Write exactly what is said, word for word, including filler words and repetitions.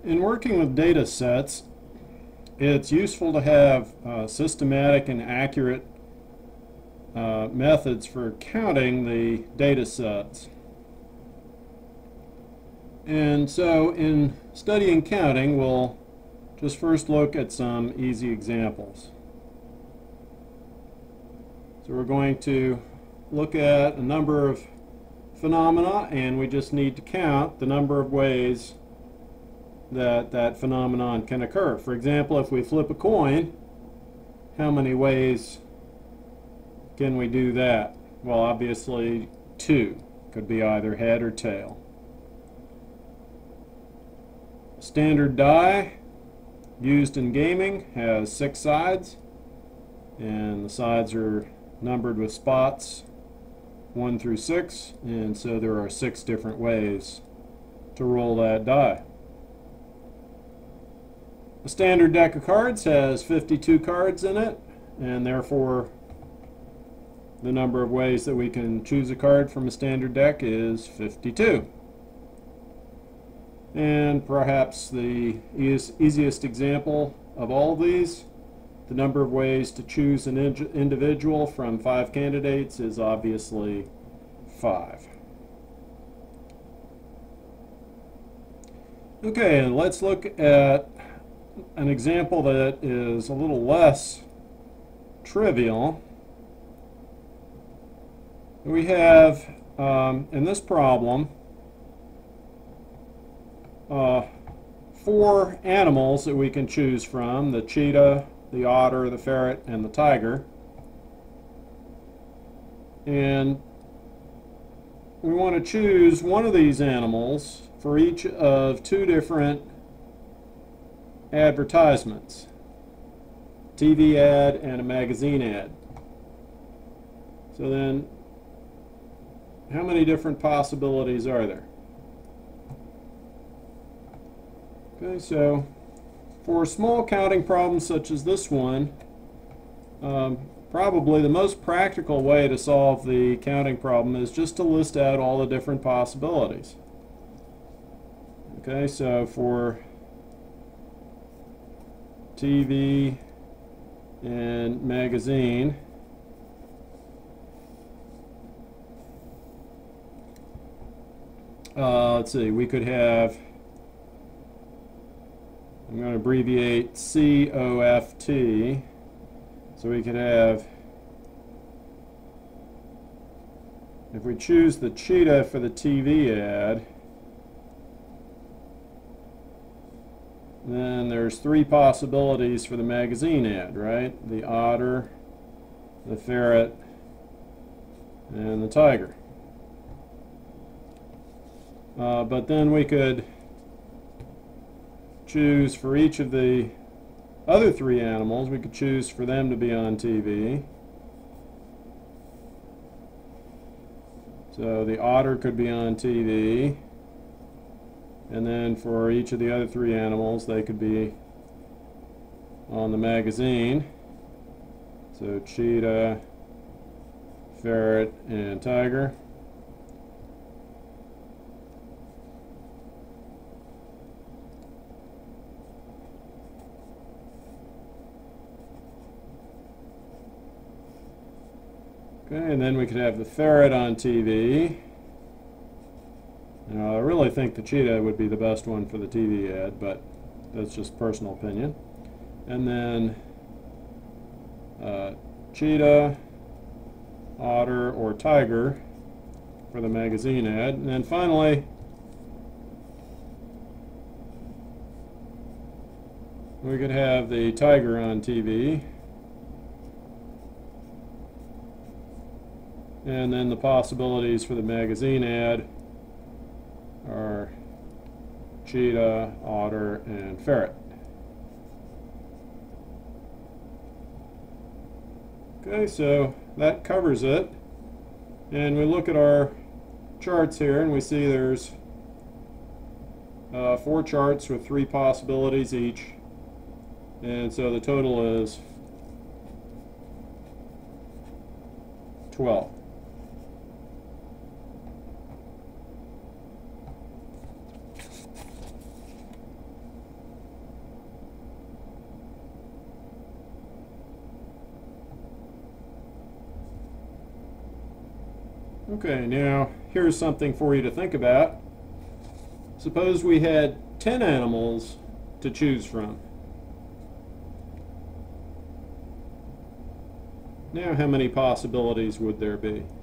In working with data sets, it's useful to have uh, systematic and accurate uh, methods for counting the data sets. And so in studying counting, we'll just first look at some easy examples. So we're going to look at a number of phenomena, and we just need to count the number of ways that that phenomenon can occur. For example, if we flip a coin, how many ways can we do that? Well, obviously two. Could be either head or tail. Standard die used in gaming has six sides, and the sides are numbered with spots one through six, and so there are six different ways to roll that die. A standard deck of cards has fifty-two cards in it, and therefore the number of ways that we can choose a card from a standard deck is fifty-two. And perhaps the easiest example of all of these, the number of ways to choose an individual from five candidates is obviously five. Okay, and let's look at an example that is a little less trivial. We have, um, in this problem, uh, four animals that we can choose from: the cheetah, the otter, the ferret, and the tiger. And we want to choose one of these animals for each of two different advertisements: T V ad and a magazine ad. So then, how many different possibilities are there? Okay, so for small counting problems such as this one, um, probably the most practical way to solve the counting problem is just to list out all the different possibilities. Okay, so for T V and magazine, uh, let's see, we could have, I'm going to abbreviate C O F T, so we could have, if we choose the cheetah for the T V ad, then there's three possibilities for the magazine ad, right? The otter, the ferret, and the tiger. Uh, but then we could choose for each of the other three animals, we could choose for them to be on T V. So the otter could be on T V. And then for each of the other three animals, they could be on the magazine. So cheetah, ferret, and tiger. Okay, and then we could have the ferret on T V. Now, I really think the cheetah would be the best one for the T V ad, but that's just personal opinion. And then uh, cheetah, otter, or tiger for the magazine ad. And then finally, we could have the tiger on T V. And then the possibilities for the magazine ad are cheetah, otter, and ferret. Okay, so that covers it. And we look at our charts here, and we see there's uh, four charts with three possibilities each. And so the total is twelve. Okay, now here's something for you to think about. Suppose we had ten animals to choose from. Now how many possibilities would there be?